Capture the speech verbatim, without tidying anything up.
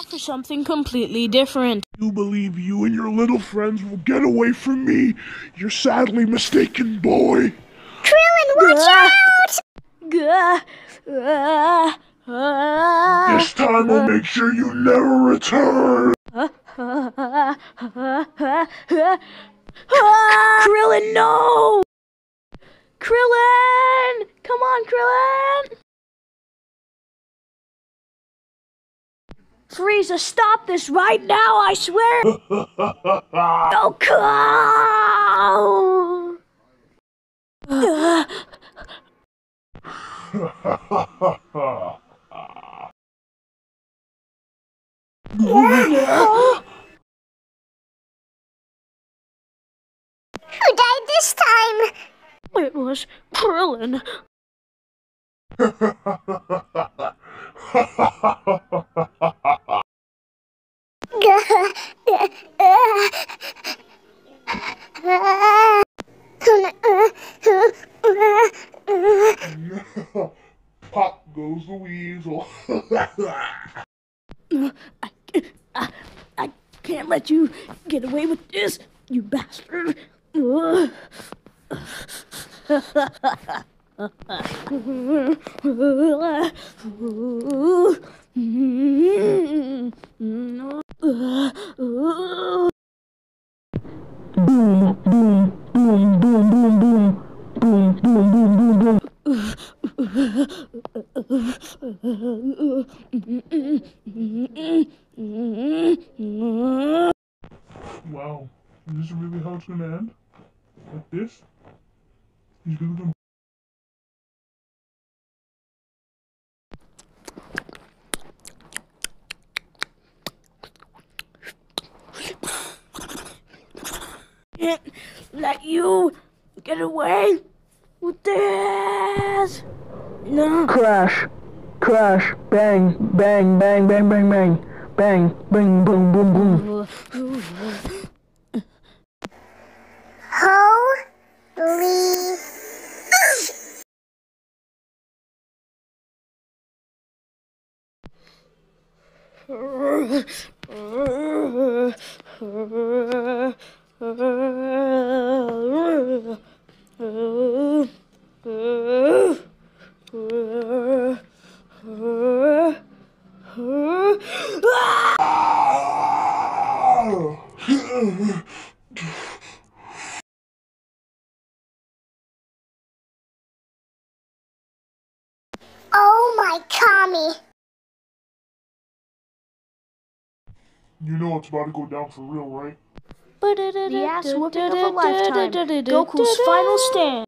for something completely different. You believe you and your little friends will get away from me? You're sadly mistaken, boy. Krillin, watch out! Gah, ah, ah, This time I'll make sure you never return. Krillin, no! Krillin! Come on, Krillin! Frieza, stop this right now, I swear! Goku! Who died this time? It was Krillin. Pop goes the weasel. I, I, I can't let you get away with this, you bastard. Ugh. Boom, boom, boom, boom, boom, boom. Boom, boom, boom, boom, boom. Wow, is this really how it's gonna end? Like this? He's really gonna... Can't let you get away with this. No. Crash, crash, bang, bang, bang, bang, bang, bang, bang, bang, boom, boom, boom. Holy... Oh my Kami! You know it's about to go down for real, right? The ass whooping of a lifetime. Goku's final stand.